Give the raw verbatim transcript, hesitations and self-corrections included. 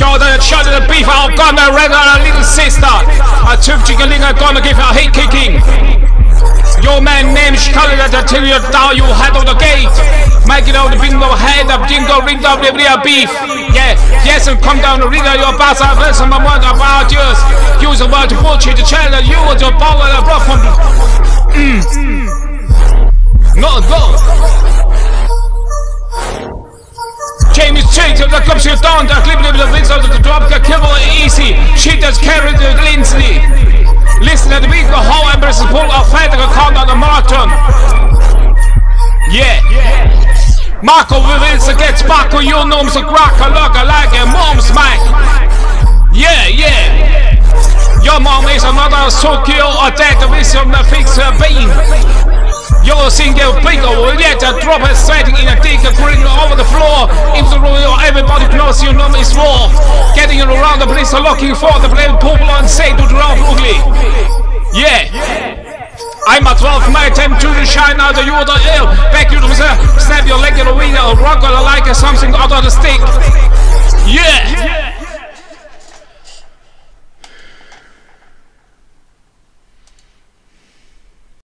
Yo, the shot of the beef, I'm gonna run a little sister. A two chicken I'm gonna give her a hit kicking. Your man named Scarlet until you down, you head on the gate. Make it out the bingo head up, jingle, ring up the real beef. Yeah, yes, and come down the ring of your boss. I've heard some word about yours. Use the word to bullshit the channel, you with your power and rough from. Mm. No, go. James Chase, the comes you down, the clip of the wings of the drop, the kibble easy. She just carried the Lindsay. Listen to the big whole embassy pull of Federal count on the marathon. Yeah. Marco Willis gets Marco, you know, so crack a look like a mom's mic. Yeah, yeah. Your mom is another so kill or dead with some fix her beam. Your single bigger will yet a drop is sweating in a dig green over the floor. Into the room, everybody knows you know it's war. Getting around the place looking for the blame people and say to the round ugly. Yeah. I'm a twelve my time to shine out the you the ill. Back you to myself, snap your leg in the wing or rock like something out of the stick. Yeah.